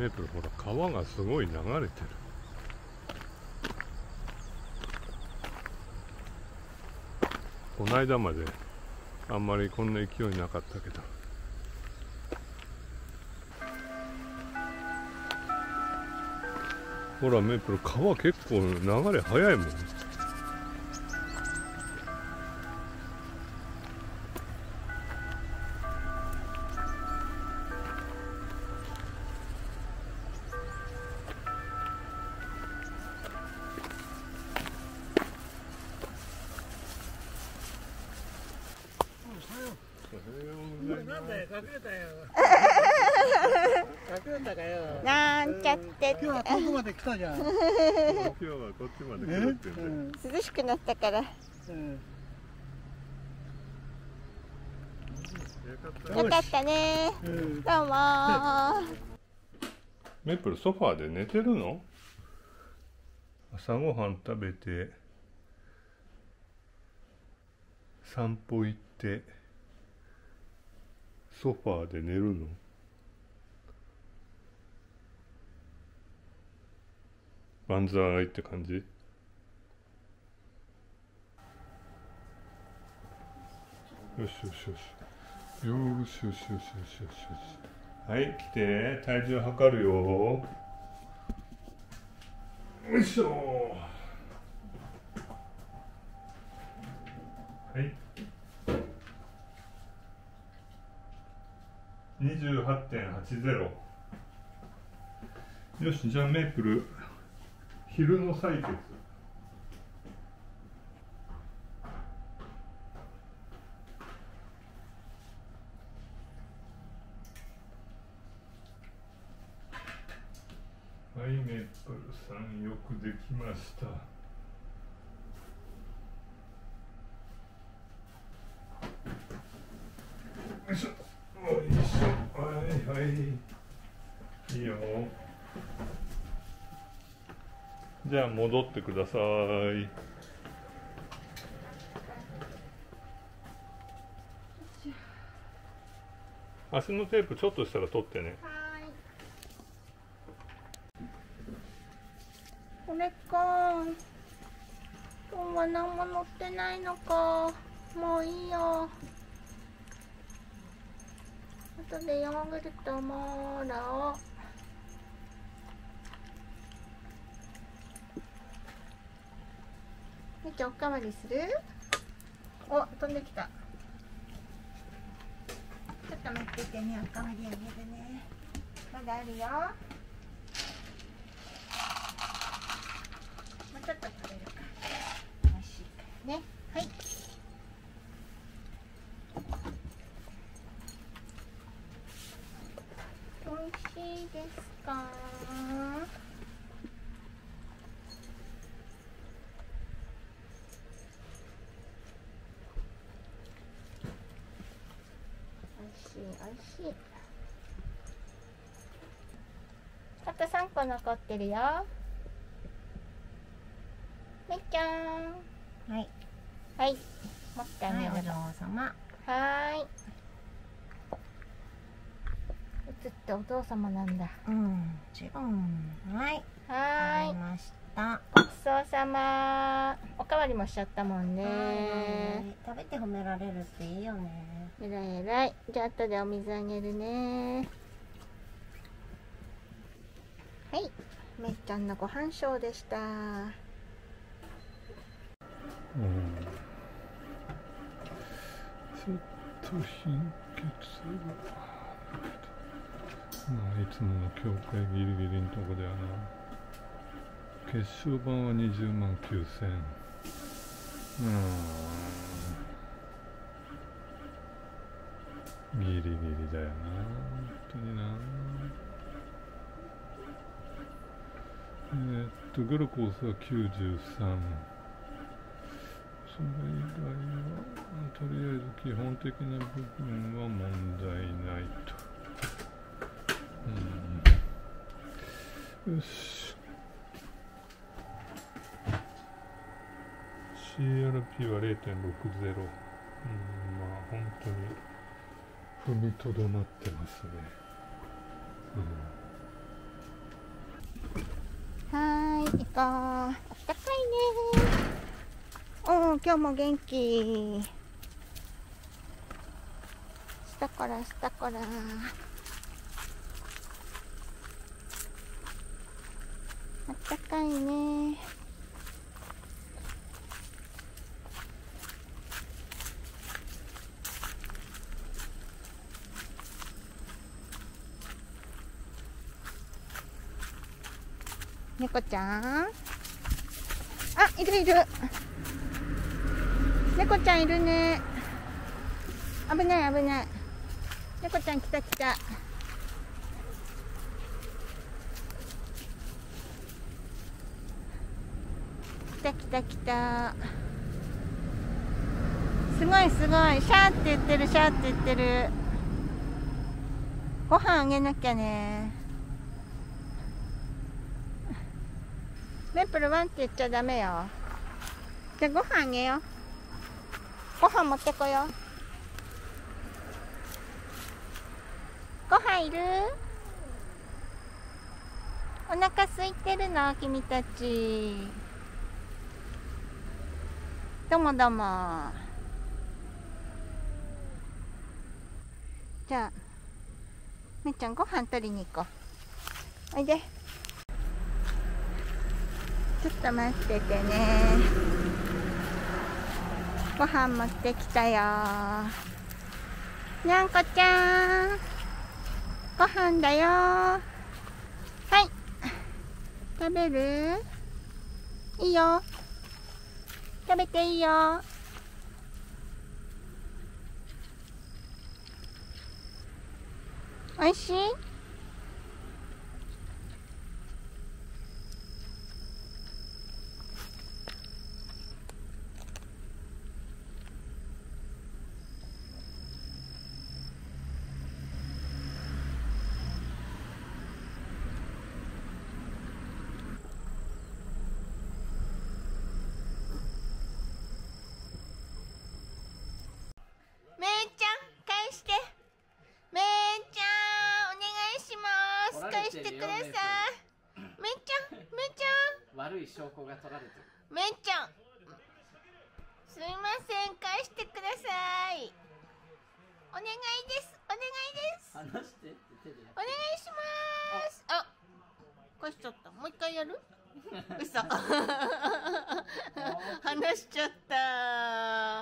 メープル、ほら川がすごい流れてる。この間まであんまりこんな勢いなかったけど、ほらメープル、川結構流れ速いもん。 なんだよ、隠れたよ。隠れたかよ。 なんちゃって。 今日は遠くまで来たじゃん。 今日はこっちまで来るって言うんで、 涼しくなったから。よかったね。どうも。 メープル、ソファーで寝てるの？朝ごはん食べて散歩行ってソファーで寝るの？万歳って感じ？よしよしよしよしよしよしよしよしよし。はい、来て、体重測るよ。よいしょ。はい。28.80。よし、じゃあメープル、昼の採血。はい、メープルさん、よくできました。よいしょ、よいしょ、はいはい、いいよ。じゃあ戻ってください。足のテープちょっとしたら取ってね。 これか。今日は何も乗ってないのか。もういいよ。後でヨーグルトもらおう。みきおかわりする？お、飛んできた。ちょっと待っててね、おかわりあげるね。まだあるよ。もうちょっと食べるか。美味しいからね。はい。美味しいですか？おいしい。あと3個残ってるよ。みっちゃん。はい。はい。持ってあげる。はい、お嬢様。はーい。映ってお父様なんだ。もちろん。はい。はーい。ました。ごちそうさま。おかわりもしちゃったもんね。食べて褒められるっていいよね。えらいえらい。じゃあ後でお水あげるね。はい。めっちゃんのご飯ショーでした。 ちょっと貧血が。まあ、いつもの境界ギリギリのとこだよな。血小板は20万9000。ギリギリだよな、本当にな。グルコースは93。それ以外はとりあえず基本的な部分は問題ないと。よし。CRP は 0.60。まあ本当に踏みとどまってますね。 はーい、行こう。あったかいね。おお、今日も元気。下から下から。あったかいね。猫ちゃん、あ、いるいる。猫ちゃんいるね。危ない危ない。猫ちゃん来た来た。来た来た来た。すごいすごい。シャーって言ってる、シャーって言ってる。ご飯あげなきゃね。メープルワンって言っちゃダメよ。じゃあご飯あげよう。ご飯持ってこよう。ご飯いる？お腹空いてるの君たち。どうもどうも。じゃあめっちゃんご飯取りに行こう。おいで。ちょっと待っててね。ご飯持ってきたよ。にゃんこちゃん、ご飯だよ。はい、食べる？いいよ、食べていいよ。おいしい？めいちゃん、返して。めいちゃん、お願いします。返してください。めいちゃん、めいちゃん。 悪い証拠が取られてる。 めいちゃん。すいません、返してください。お願いです。お願いです。 話してって手でやお願いします。あ、返しちゃった。もう一回やる？嘘。話しちゃった。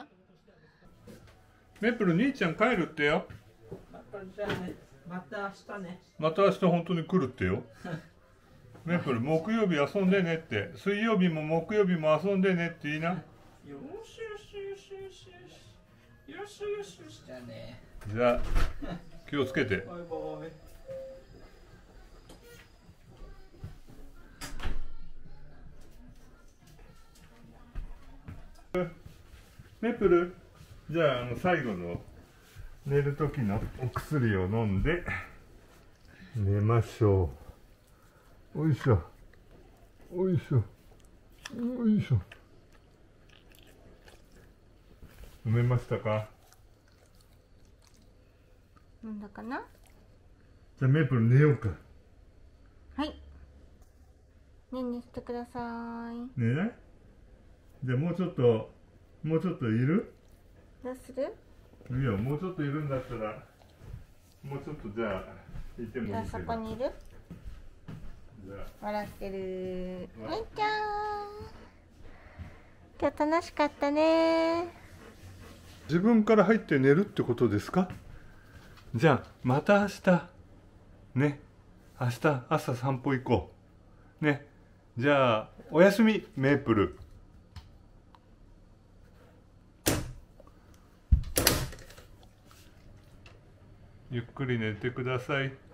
メープル、兄ちゃん帰るってよ。 じゃあね、また明日ね。 また明日本当に来るってよ。メープル、木曜日遊んでねって。水曜日も木曜日も遊んでねって言いな。 よしよしよしよしよしよしよしよし。じゃあね。 じゃあ気をつけて。 バイバイ。 メープル、じゃあ最後の寝る時のお薬を飲んで寝ましょう。おいしょおいしょおいしょ。飲めましたか？ 飲んだかな？ じゃあメープル寝ようか。 はい。ねんねしてください。 寝ない？じゃあもうちょっといる？ どうする？ いいよ、もうちょっといるんだったらもうちょっとじゃあいてもいいけど。 じゃあそこにいる？ じゃあ笑ってる。めいちゃん、今日楽しかったね。 自分から入って寝るってことですか？じゃあまた明日ね。明日朝散歩行こうね。じゃあおやすみメープル。ゆっくり寝てください。